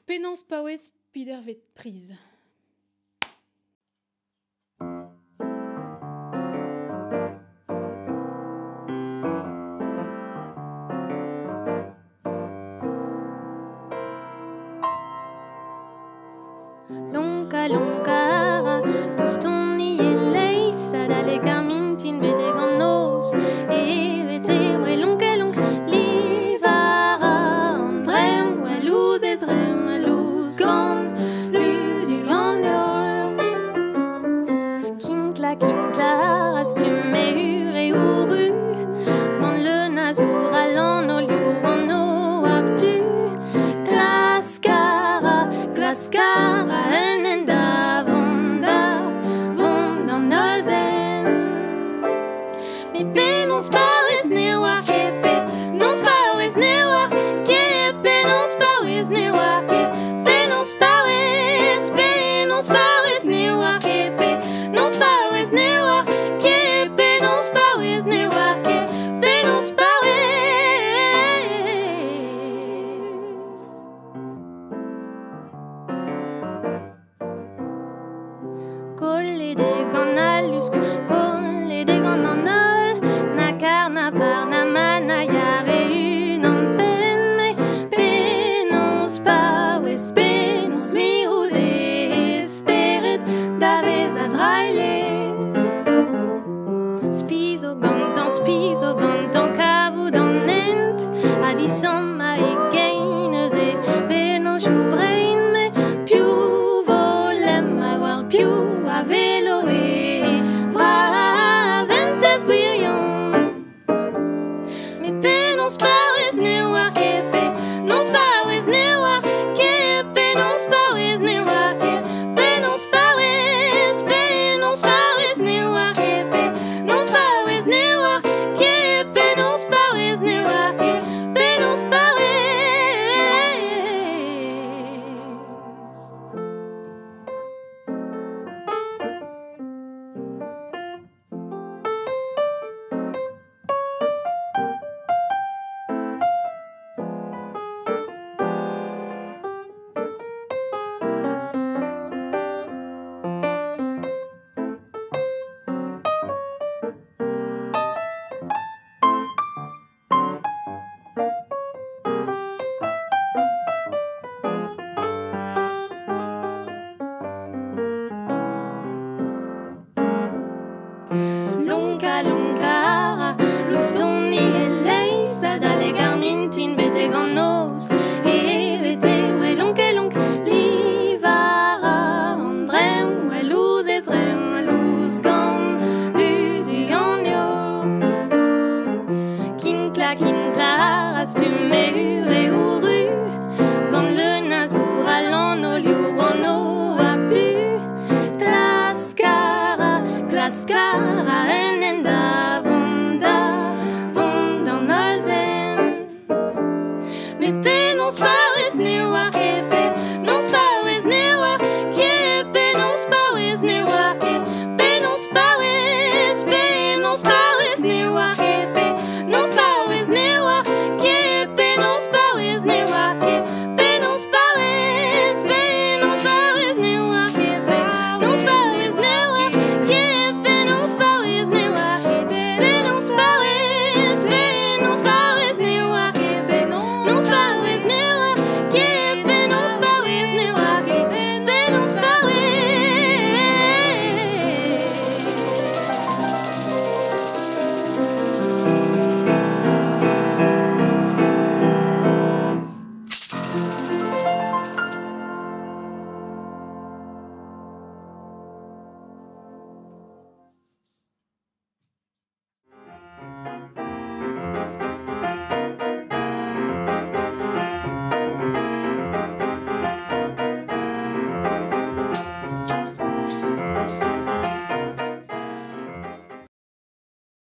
Penans paouez pider vet priz. Lonka lonka, luston ni elei, sadale gamintin bede gannos, e vete we lonke lonk, livara andrem we luz ezrem luz gan, ludu andol. Kinkla, rastume ur e uru, quand le nazour allant au lieu en eau abdu, glaskara, elnenda vonda nolzen. Me penons paouez ne war kepe, nons paouez ne war kepe, nons paouez ne war kepe, penons paouez ne war kepe, nons paouez ne war kepe, nons paouez ne war kepe, nons paouez. Colle de ganalusk, colle de gananol, na carna par na manaya reunan pen, me penons paouez, penons mirou de esperet, davez a drailet. Spizo gantan kavou dan nent, a disam ma e gainez e penon chou brain, me piou volem a war piou a velo e vra ventes gwirion. Me penons paouez ne war kepe, nons paouez ne war kepe, nons paouez ne war kepe, nons paouez ne war kepe, nons paouez ne war kepe, nons paouez ne war kepe, nons paouez. Lonka, luston ni elei, sadale gamintin bede gannos, e vete we lonke lonk, livara andrem we luz ezrem luz gan, ludu anio. Kinkla, rastume ur e uru, quand le nazour allant au lieu en eau abdu, glaskara, elnenda vonda nolzen. Me penons paouez ne war kepe,